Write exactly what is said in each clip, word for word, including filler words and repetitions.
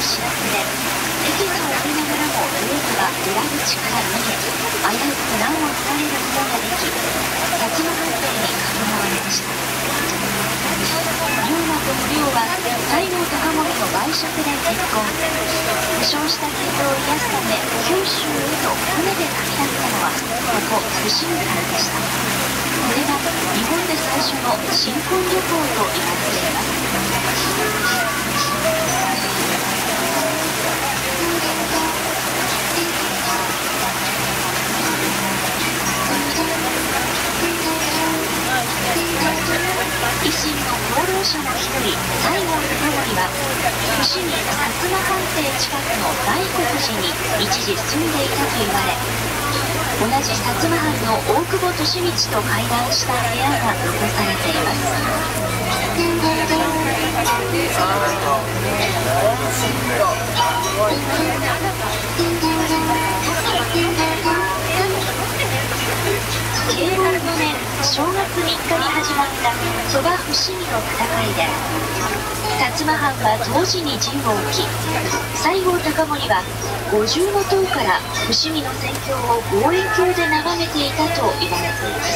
知らせで、駅を降りながらもルートが裏口から逃げ、危うく難を取られることができ、薩摩藩邸に囲まれました。龍馬と無量は西郷隆盛の媒酌で結婚。負傷した傷を癒すため九州へと船で旅立ったのはここ伏見からでした。これが日本で最初の新婚旅行と言われています。維新の功労者の一人、西郷隆盛は伏見薩摩藩邸近くの大国寺に一時住んでいたと言われ、同じ薩摩藩の大久保利通と会談した部屋が残されています。慶応よねん正月みっかに始まった鳥羽伏見の戦いで、薩摩藩は同時に陣を置き、西郷隆盛は五重塔から伏見の戦況を望遠鏡で眺めていたと言われています。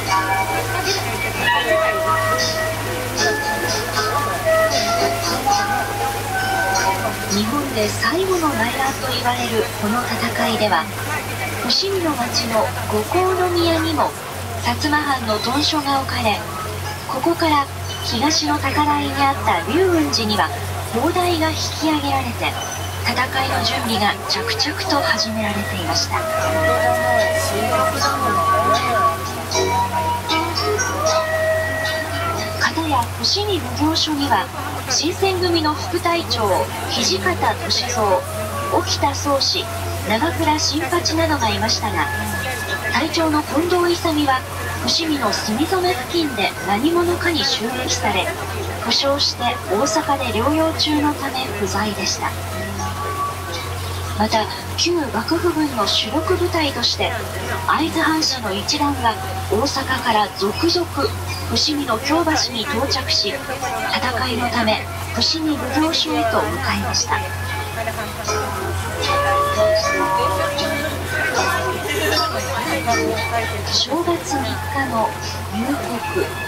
日本で最後の内乱と言われるこの戦いでは、伏見の町の五香宮にも薩摩藩の屯所が置かれ、ここから東の高台にあった龍雲寺には砲台が引き上げられて、戦いの準備が着々と始められていました。片や伏見奉行所には新選組の副隊長土方歳三、沖田総司、長倉新八などがいましたが、隊長の近藤勇は伏見の住染付近で何者かに襲撃され、負傷して大阪で療養中のため不在でした。また旧幕府軍の主力部隊として会津藩士の一団が大阪から続々伏見の京橋に到着し、戦いのため伏見奉行所へと向かいました。正月みっかの入国。